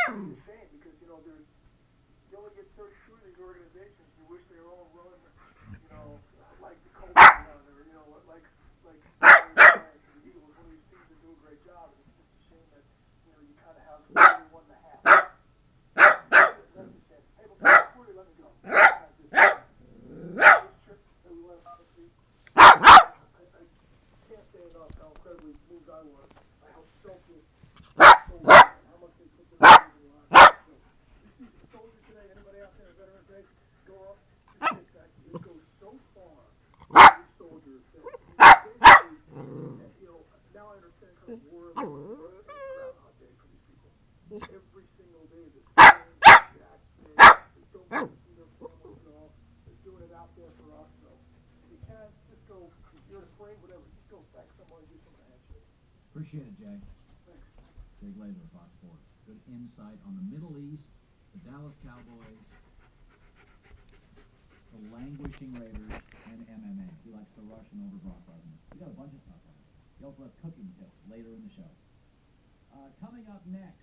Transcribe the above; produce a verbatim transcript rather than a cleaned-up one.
it's a shame because, you know, there's, you only get so few of these organizations. You wish they were all run, you know, like the Colts down there, you know, like, like the Eagles, one of these teams that do a great job. It's just a shame that, you know, you kind of have one and a half. That's a shame. Hey, but before you let me go, I have this, this trip that we went on this week. I, I can't say enough how incredibly moved I was by how selfless, so well, and how much they put their lives in the line. So, you see the soldier today, anybody out there, Veterans Day, go up, just take that. It goes so far with these soldiers that basically, you know, now I understand kind of war is a Groundhog Day for these people. Every single day, the same exact thing. They don't want to see their families at all. They're doing it out there for us. So, if you can, just go, if you're afraid, whatever, just go thank someone and do some handshake. Appreciate it, Jay. Thanks. Jay Glazer, Fox Sports. Good insight on the Middle East, the Dallas Cowboys, the languishing Raiders, and M M A. He likes the Russian over Brock Lesnar. We got a bunch of stuff on it. He also has cooking tips later in the show. Uh, coming up next.